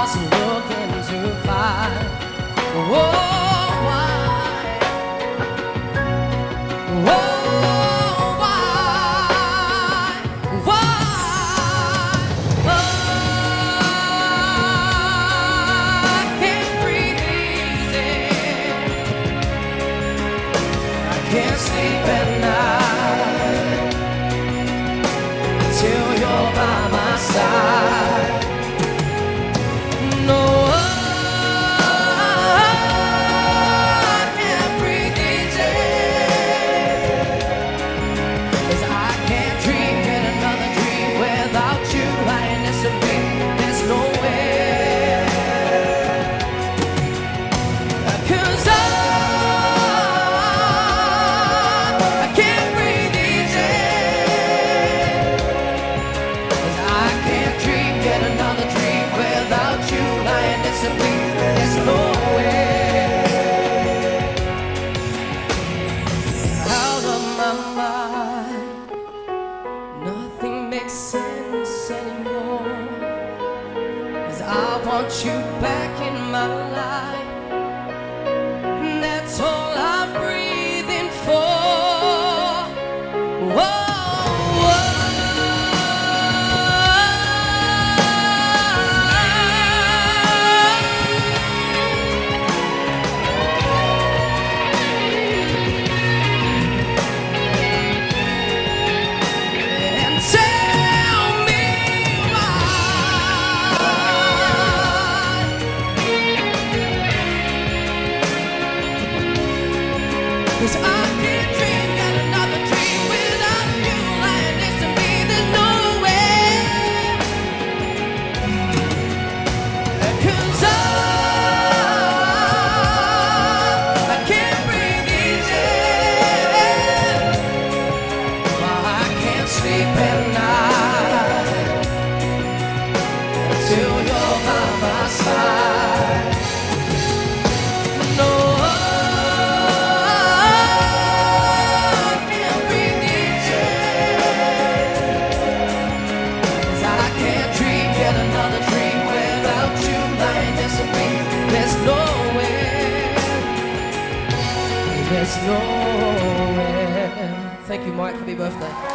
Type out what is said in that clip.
stars looking to find. Oh, why? Oh, why? Why? Oh, I can't breathe easy. I can't sleep at night till you're by my side. No, I can't breathe easy, 'cause I can't dream in another dream without you lying next to me. There's no way, 'cause I can't breathe easy, 'cause I can't dream yet another dream without you lying next to me. There's no way. Out of my mind, nothing makes sense anymore, 'cause I want you back in my life. That's all I'm breathing for. Whoa. Cause I can't dream yet another dream without you lying next to me. There's no way. 'Cause I can't breathe easy. I can't sleep at night until you're by my side. No. There's nowhere. Thank you, Mike. Happy birthday.